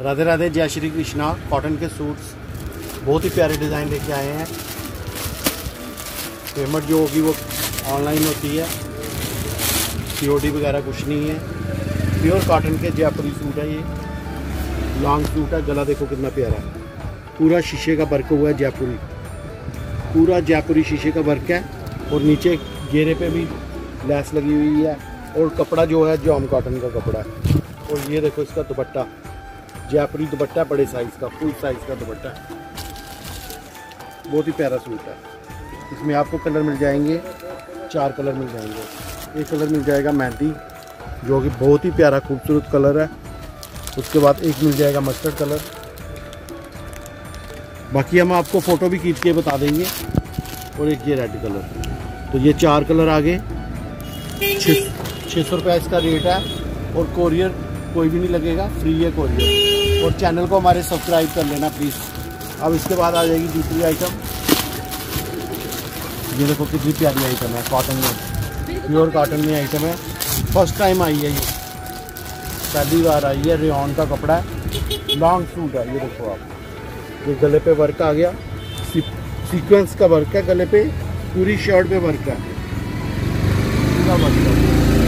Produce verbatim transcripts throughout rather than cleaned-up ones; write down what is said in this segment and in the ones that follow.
राधे राधे, जय श्री कृष्णा। कॉटन के सूट्स बहुत ही प्यारे डिज़ाइन लेके आए हैं। पेमेंट जो होगी वो ऑनलाइन होती है, सीओडी वगैरह कुछ नहीं है। प्योर कॉटन के जयपुरी सूट है। ये लॉन्ग सूट है। गला देखो कितना प्यारा है, पूरा शीशे का वर्क हुआ है। जयपुरी, पूरा जयपुरी शीशे का वर्क है। और नीचे घेरे पे भी लैस लगी हुई है। और कपड़ा जो है जॉम कॉटन का कपड़ा है। और ये देखो इसका दुपट्टा, जयपुरी दुपट्टा, बड़े साइज़ का, फुल साइज़ का दुपट्टा है। बहुत ही प्यारा सूट है। इसमें आपको कलर मिल जाएंगे, चार कलर मिल जाएंगे। एक कलर मिल जाएगा मेहंदी, जो कि बहुत ही प्यारा खूबसूरत कलर है। उसके बाद एक मिल जाएगा मस्टर्ड कलर। बाकी हम आपको फ़ोटो भी खींच के बता देंगे। और एक ये रेड कलर। तो ये चार कलर आ गए। छः छः सौ रुपये इसका रेट है। और कोरियर कोई भी नहीं लगेगा, फ्री है कोरियर। और चैनल को हमारे सब्सक्राइब कर लेना प्लीज़। अब इसके बाद आ जाएगी दूसरी आइटम। ये देखो कितनी प्यारी आइटम है, कॉटन में, प्योर कॉटन में आइटम है। फर्स्ट टाइम आई है, ये पहली बार आई है। रेयॉन का कपड़ा है, लॉन्ग सूट है। ये देखो आप, ये गले पे वर्क आ गया, सी, सीक्वेंस का वर्क है गले पे, पूरी शर्ट पे वर्क है, पूरा वर्क है।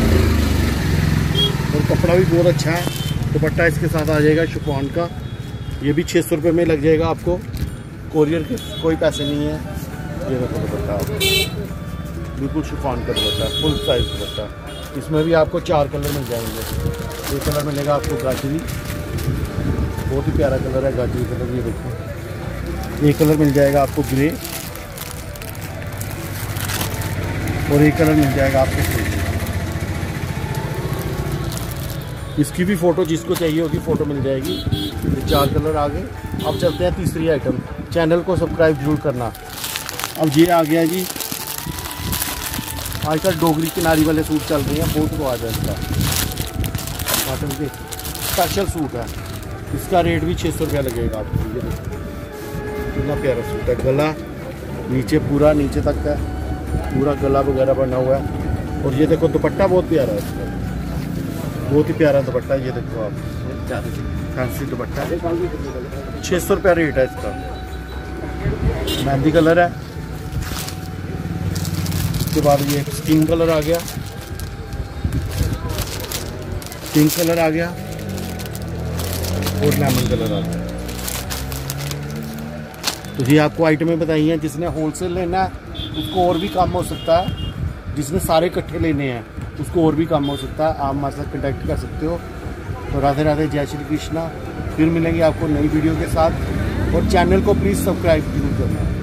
और कपड़ा भी बहुत अच्छा है। दुपट्टा इसके साथ आ जाएगा शिफॉन का। ये भी छः सौ रुपये में लग जाएगा आपको। कोरियर के कोई पैसे नहीं है। ये देखो दुपट्टा, बिल्कुल शिफॉन का दुपट्टा, फुल साइज दुपट्टा। इसमें भी आपको चार कलर मिल जाएंगे। एक कलर मिलेगा आपको गाजरी, बहुत ही प्यारा कलर है गाजरी कलर। ये देखो, एक कलर मिल जाएगा आपको ग्रे, और एक कलर मिल जाएगा आपको ग्रे। इसकी भी फ़ोटो जिसको चाहिए होगी फ़ोटो मिल जाएगी। ये चार कलर आ गए। अब चलते हैं तीसरी आइटम। चैनल को सब्सक्राइब जरूर करना। अब ये आ गया जी, आजकल डोगरी किनारी वाले सूट चल रहे हैं, बहुत रिवाज है इसका। कॉटन के स्पेशल सूट है। इसका रेट भी छः सौ रुपया लगेगा आपको। ये देखो कितना प्यारा सूट है। गला नीचे, पूरा नीचे तक है, पूरा गला वगैरह बना हुआ है। और ये देखो दुपट्टा बहुत प्यारा है इसका, बहुत ही प्यारा दुपट्टा। ये देखो आप, फैंसी दुपट्टा, छः सौ रुपया रेट है इसका। मेहंदी कलर है। उसके बाद ये स्किन कलर आ गया, पिंक कलर आ गया, और लेमन कलर आ गया। तो ये आपको आइटमें बताई हैं। जिसने होलसेल लेना है उसको और भी कम हो सकता है। जिसने सारे इकट्ठे लेने हैं उसको और भी कम हो सकता है। आप हमारे साथ कनेक्ट कर सकते हो। तो राधे राधे, जय श्री कृष्णा। फिर मिलेंगे आपको नई वीडियो के साथ। और चैनल को प्लीज़ सब्सक्राइब जरूर करना।